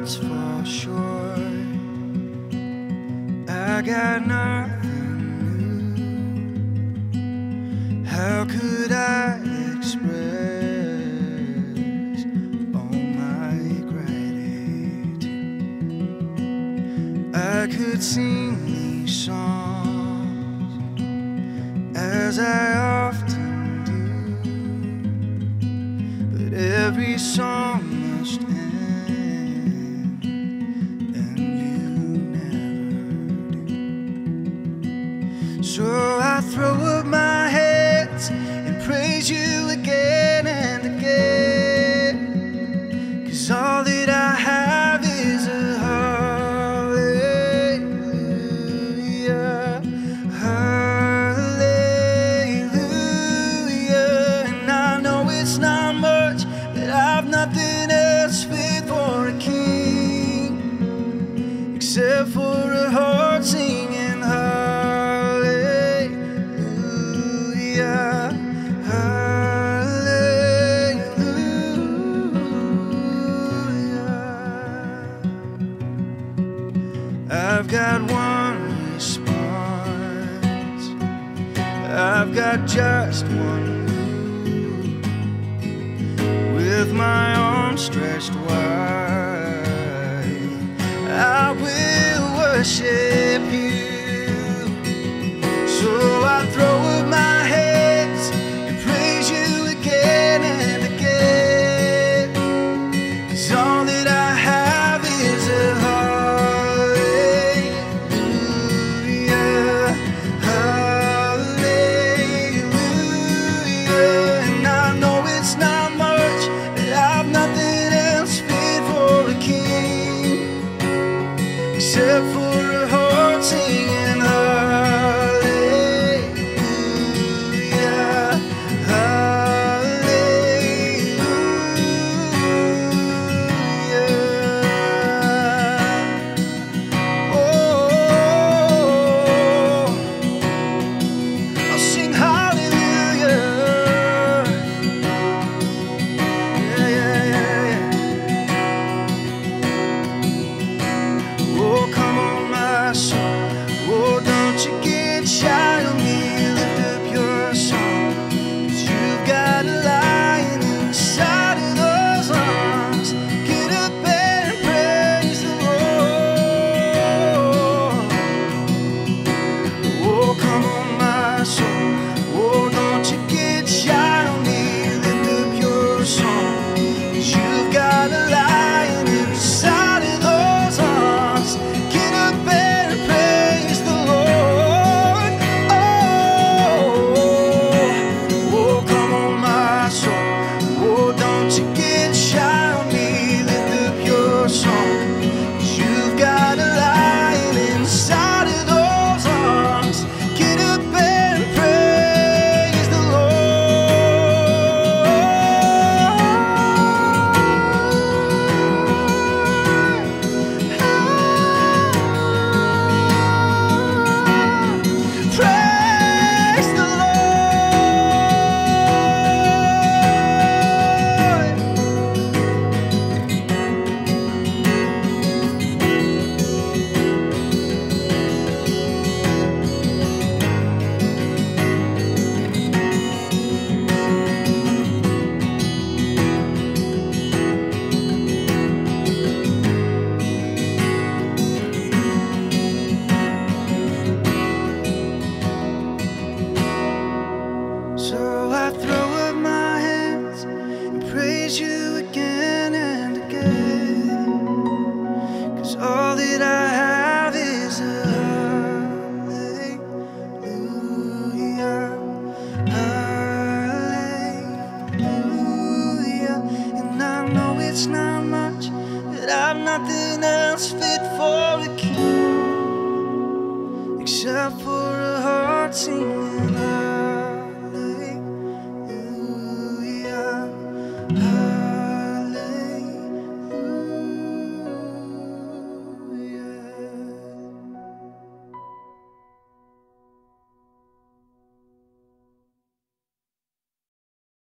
once fall short. I got nothing new. How could I express all my gratitude? I could sing these songs as I often do, but every song must end, and you never do. So I throw up my hands and praise you again and again, 'cause all that I have is a hallelujah, hallelujah. And I know it's not much, but I've nothing else fit for a king except for a heart singing hallelujah, hallelujah. I've got one response, I've got just one move. With my arms stretched wide, I will worship you. So I throw up my hands and praise you again and again, 'cause all that I have is a hallelujah, hallelujah. And I know it's not much, but I've nothing else fit for a king except for a heart singing hallelujah, hallelujah. Oh, I'll sing hallelujah. Yeah, yeah, yeah, yeah. Oh, come on, my soul. Oh, don't you get shy on me. Lift up your song, 'cause you've got a lion inside of those arms. Get up and praise the Lord. Oh, come on, my soul. Oh, don't you get shy on me. Lift up your song, 'cause you've got a lion inside of those arms. Get up and praise the Lord. Oh, oh, come on, my soul. Oh, don't you get shy on me. Lift up your song, 'cause you've got a lion inside of those arms. Get up and praise the Lord. Praise the Lord. So I throw up my hands and praise you again and again, 'cause all that I have is a hallelujah, hallelujah. And I know it's not much, but I've nothing else fit for a king except for a heart singing hallelujah, hallelujah.